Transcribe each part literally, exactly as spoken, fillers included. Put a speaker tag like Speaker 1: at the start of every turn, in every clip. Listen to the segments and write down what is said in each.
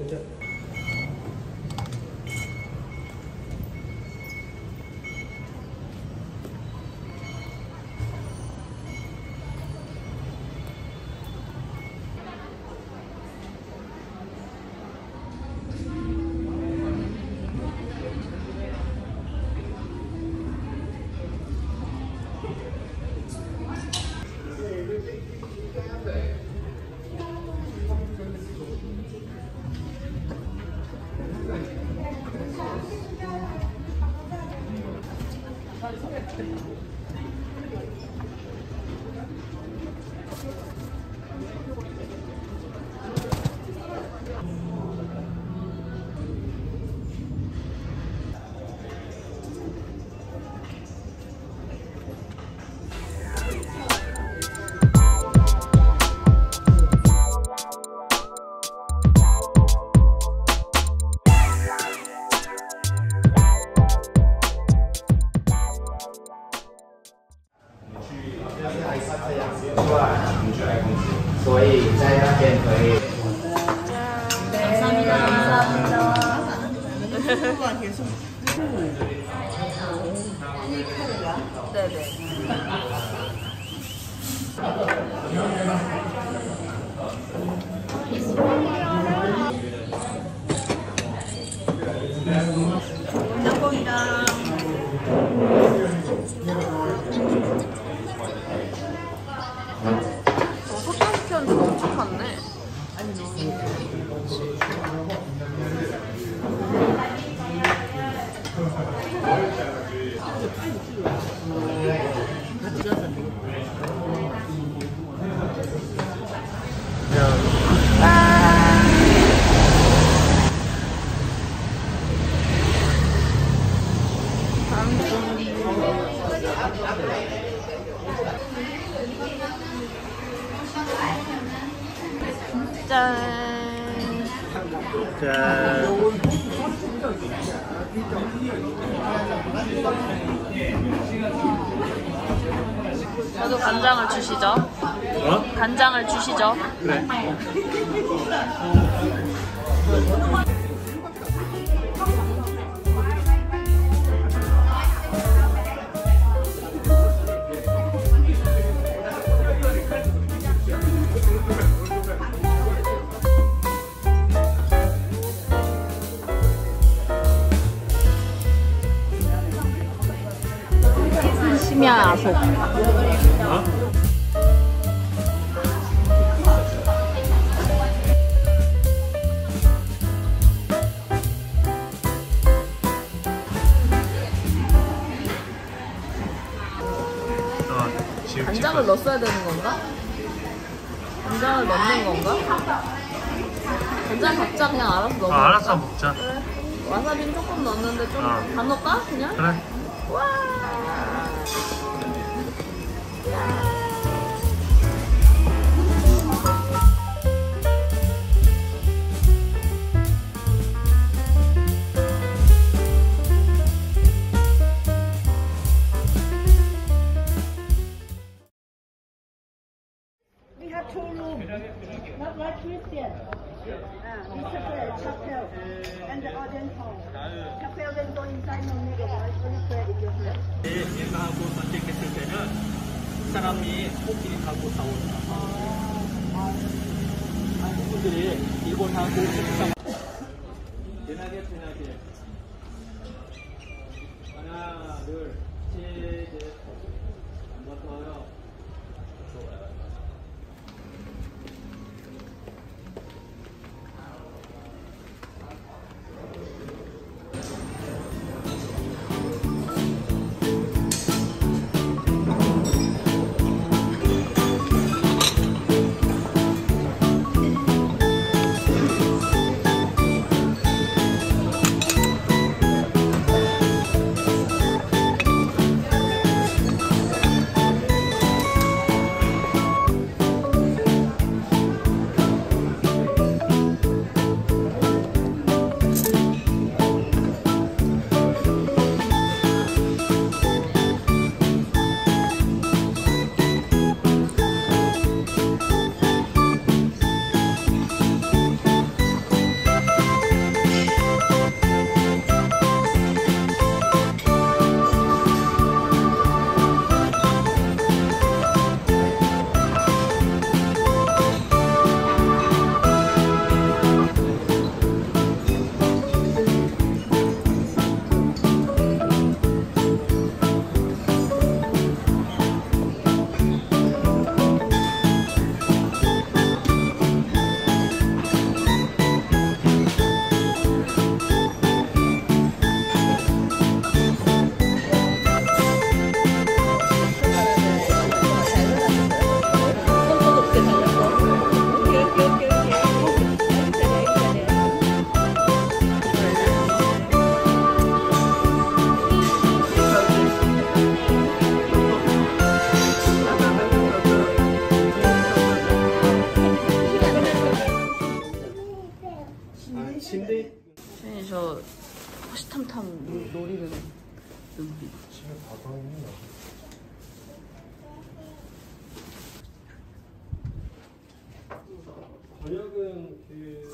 Speaker 1: 所以在那边可以。
Speaker 2: 감사합니다. 석탄시켰는데 엄청 많네. 짠.
Speaker 3: 짠.
Speaker 2: 저도 간장을 주시죠.
Speaker 3: 어?
Speaker 2: 간장을 주시죠.
Speaker 3: 그래.
Speaker 2: 심야아속.
Speaker 3: 어?
Speaker 2: 간장을 넣었어야 되는 건가? 간장을 넣는 건가? 간장 각자 그냥 알아서 넣어.
Speaker 3: 아, 알았어 먹자.
Speaker 2: 그래. 와사비는 조금 넣었는데 좀
Speaker 3: 어.
Speaker 2: 다 넣을까? 그냥?
Speaker 3: 그래.
Speaker 2: 와.
Speaker 4: We have two rooms, not like Christian. Uh, we separate chapel and the audience hall. Chapel then go inside no need of life when you pray in your hand.
Speaker 5: 일하고 선택했을 때는 사람이 코끼리 타고 싸운다. 한국분들이 일본하고 싸워. 편하게 편하게. 하나, 둘, 셋, 넷. 한번 더요. 좋아요.
Speaker 2: 노리는 눈빛.
Speaker 3: 집에 바다 있나?
Speaker 5: 저녁은 그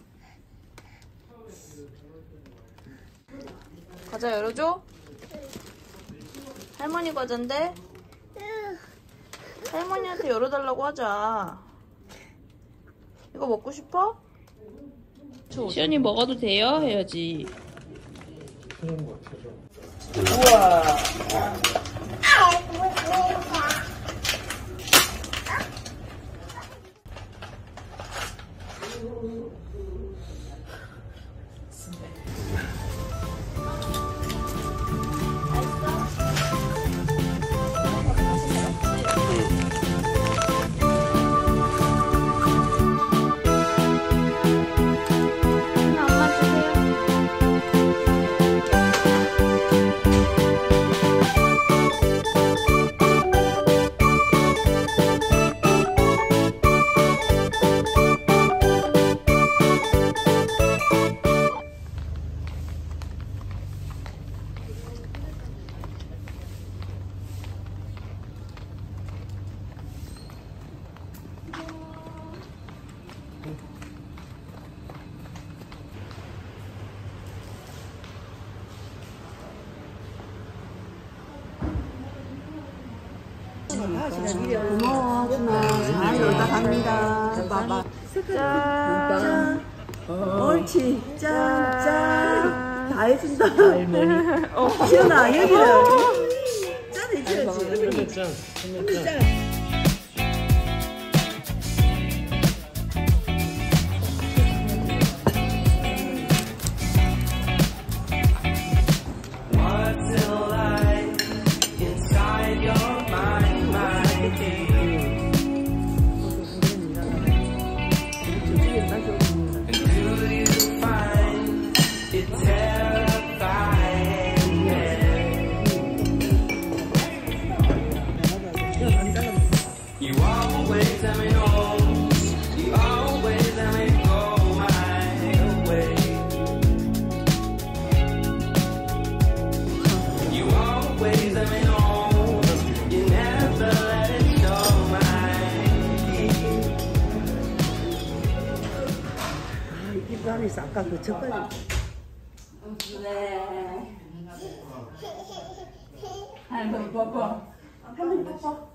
Speaker 2: 과자 열어줘? 할머니 과자인데? 할머니한테 열어달라고 하자. 이거 먹고 싶어? 시연이 먹어도 돼요? 해야지.
Speaker 3: 표정 봐, 표정.
Speaker 4: 고마워, 잘 놀다 갑니다. 봐봐. 짠. 옳지. 짠, 짠. 다 해준다. 시연아, 여기를. 짠 해줘야지.
Speaker 3: 헬멧 짠, 헬멧 짠.
Speaker 4: 안에서 아까 그 젓가락. 네. 할머니 뽀뽀. 할머니 뽀뽀.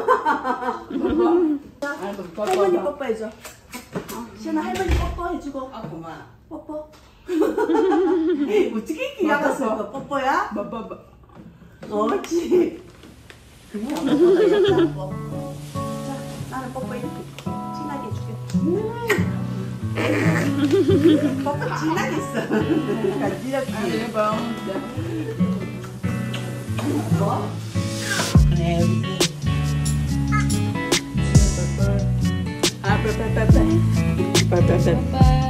Speaker 4: 할머니 뽀뽀해줘. 시연아 할머니 뽀뽀해주고. 아 고마워. 뽀뽀. 어떻게 이렇게 야갔어? 뽀뽀야? 뽀뽀. 옳지. 그냥 뽀뽀. 자, 나는 뽀뽀 이렇게 진하게 해줄게. 뽀뽀 진하게 있어. 간지럽지. 뭐? 네. 아, 빠빠빠빠. 빠빠빠.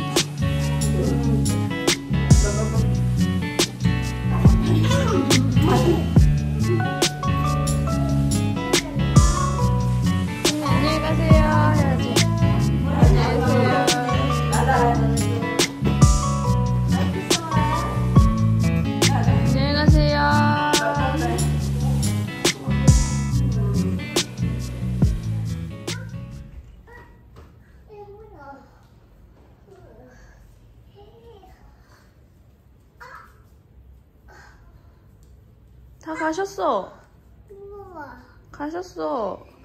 Speaker 2: 안녕히 가세요 해야지. 안녕히 가세요. 안녕히 가세요. 다 가셨어. 가셨어.